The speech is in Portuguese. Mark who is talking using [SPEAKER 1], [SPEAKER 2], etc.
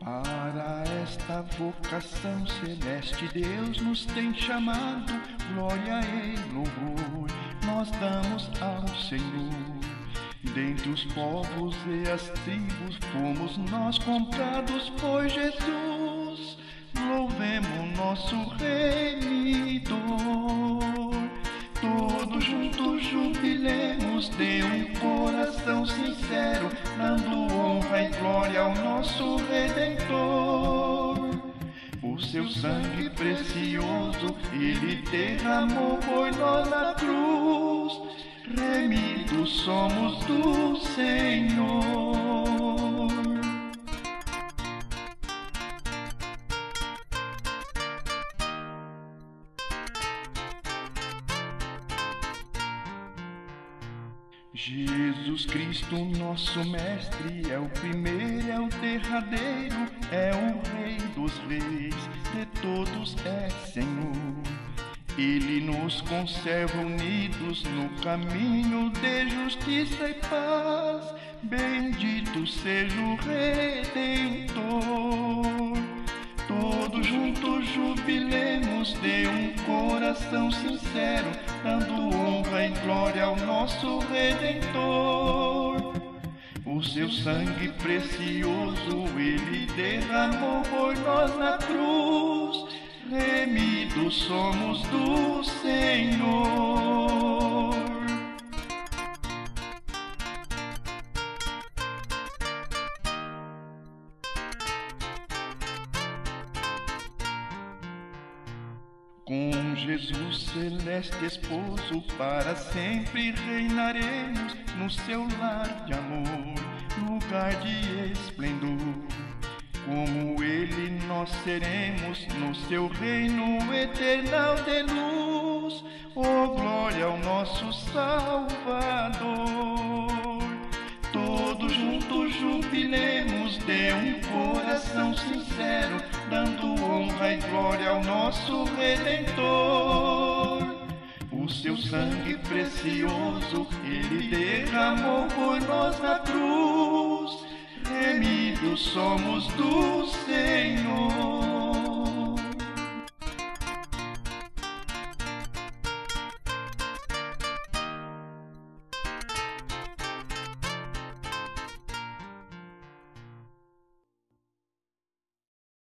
[SPEAKER 1] Para esta vocação celeste Deus nos tem chamado, glória e louvor nós damos ao Senhor. Dentre os povos e as tribos fomos nós comprados por Jesus, louvemos nosso Remidor. Todos juntos jubilemos de um coração sincero, dando honra e glória ao nosso Redentor. O seu sangue precioso Ele derramou por nós na cruz, remidos somos do Senhor. Jesus Cristo, nosso Mestre, é o primeiro, é o derradeiro, é o Rei dos reis, de todos é Senhor. Ele nos conserva unidos no caminho de justiça e paz, bendito seja o Redentor. Todos juntos jubilemos de um coração sincero, dando honra e glória ao nosso Redentor. O seu sangue precioso Ele derramou por nós na cruz, remidos somos do Senhor. Com Jesus celeste esposo para sempre reinaremos no seu lar de amor, lugar de esplendor. Como Ele nós seremos no seu reino eternal de luz, oh glória ao nosso Salvador. Todos juntos jubilemos de um coração sincero, dando honra e glória ao nosso Redentor. O seu sangue precioso Ele derramou por nós na cruz, remidos somos do Senhor.